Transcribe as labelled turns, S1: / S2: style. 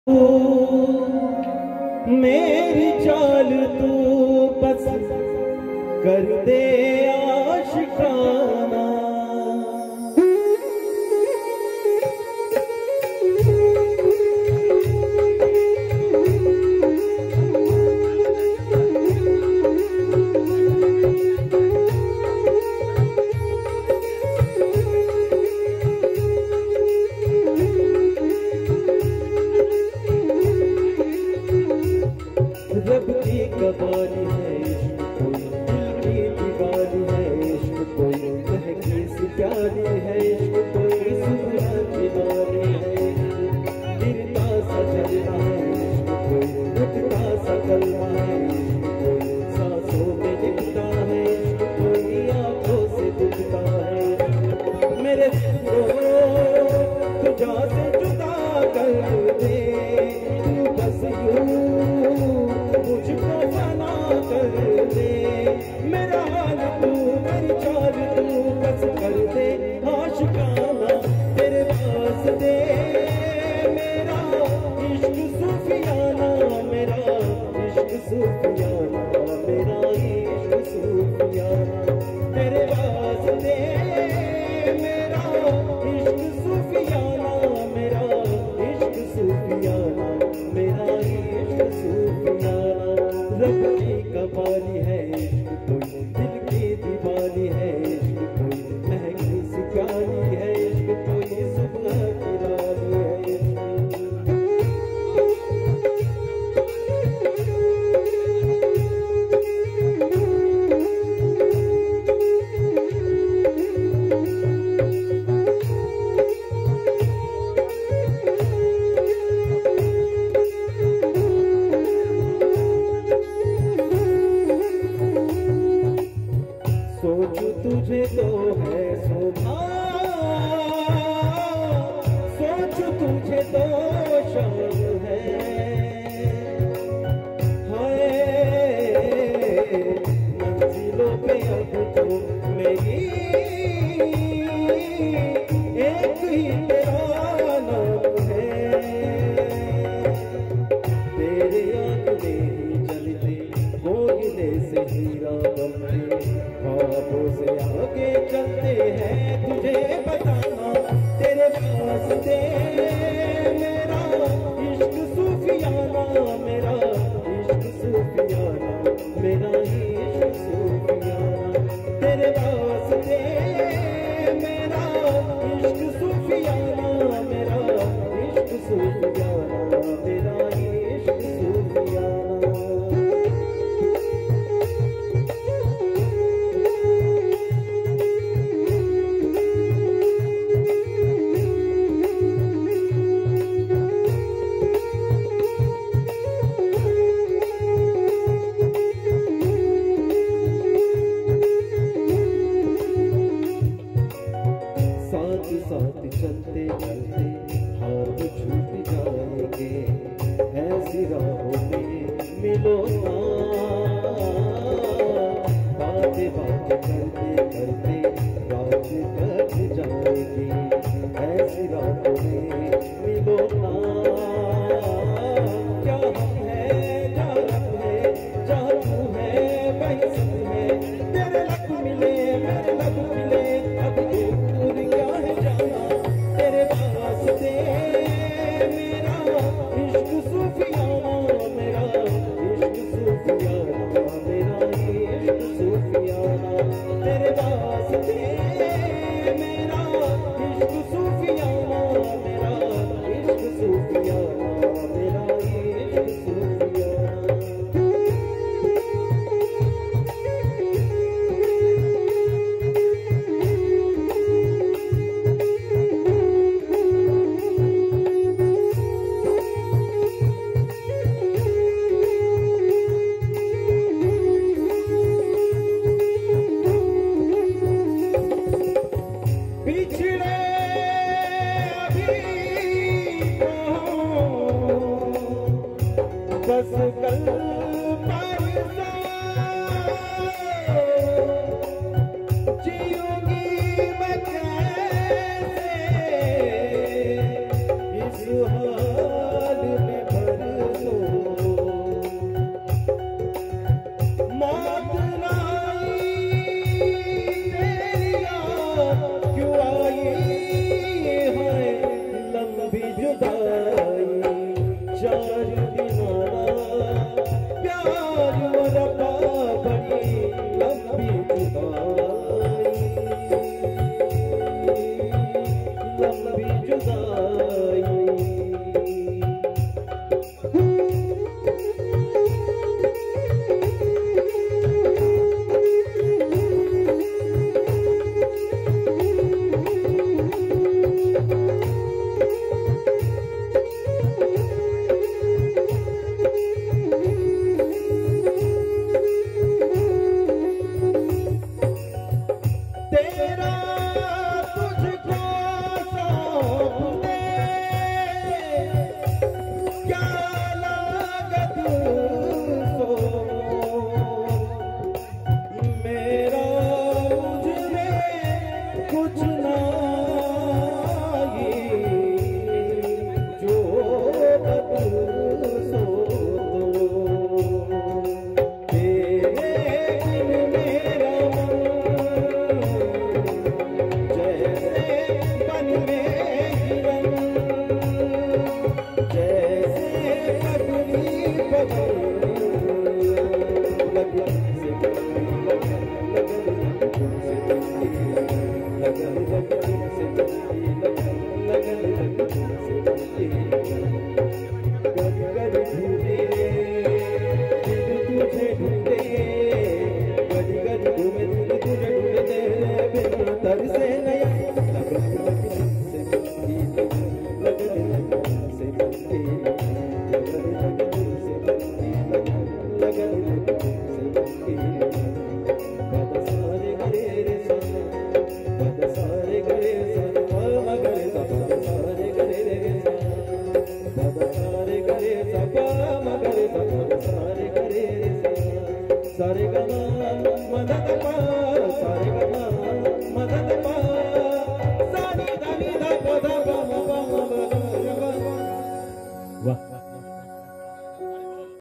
S1: मेरी चाल तू बस कर दे आशिकाना। रब की कवाली है इश्क कोई, दिल की दीवानी है इश्क कोई, महकी सी प्यारी है इश्क कोई, सुबह दीवानी है गिरता सा चलना है इश्क कोई, उठता सा गलना है इश्क कोई, सांसों में दिखता है इश्क कोई, आंखों से दिखता है। मेरे दिल को तुझा से जुदा कर दे, तू बस यूं मुझको फना कर दे। मेरा हाल तू मेरी चाल तू बस कर दे आशिकाना। तेरे वास्ते मेरा इश्क सूफियाना, मेरा इश्क सूफियाना, मेरा इश्क सूफियाना। तेरे वास्ते मेरा इश्क सूफियाना, मेरा इश्क सूफियाना, मेरा इश्क सूफियाना। रब की कवाली है इश्क कोई, दिल की दीवानी है इश्क कोई, महकी सी प्यारी है इश्क कोई, सुबह की रानी है इश्क। सोचूं तुझे तो है शोभा, सोचूं तुझे तो शान है, हाय मंजिलों पे अब तो मेरी एक ही तेरा नाम है। तेरे आंकड़े ही चलते कोयले से हीरा बनते, ख्वाबों से आगे चलते हैं तुझे बताना। तेरे वास्ते मेरा इश्क सूफियाना, मेरा इश्क सूफियाना, मेरा इश्क सूफियाना। तेरे वास्ते मेरा इश्क सूफियाना, मेरा इश्क सूफियाना, मेरा इश्क सूफियाना। साथ साथ चलते चलते हाथ छूट जाएंगे, ऐसी राहों में मिलो ना। बातें बातें करते करते रात कट जाएगी, ऐसी राहों में मिलो ना। क्या हम है क्या रब है, जहाँ तू है वही सब है। तेरे लब मिले मेरे लब मिले, अब दूर क्या है जाना। तेरे वास्ते मेरा इश्क सूफियाना, मेरा इश्क सूफियाना, मेरा इश्क सूफियाना। तेरे वास्ते मेरा इश्क सूफियाना, मेरा इश्क सूफियाना, मेरा इश्क सूफियाना। पिछड़े अभी तो बस कल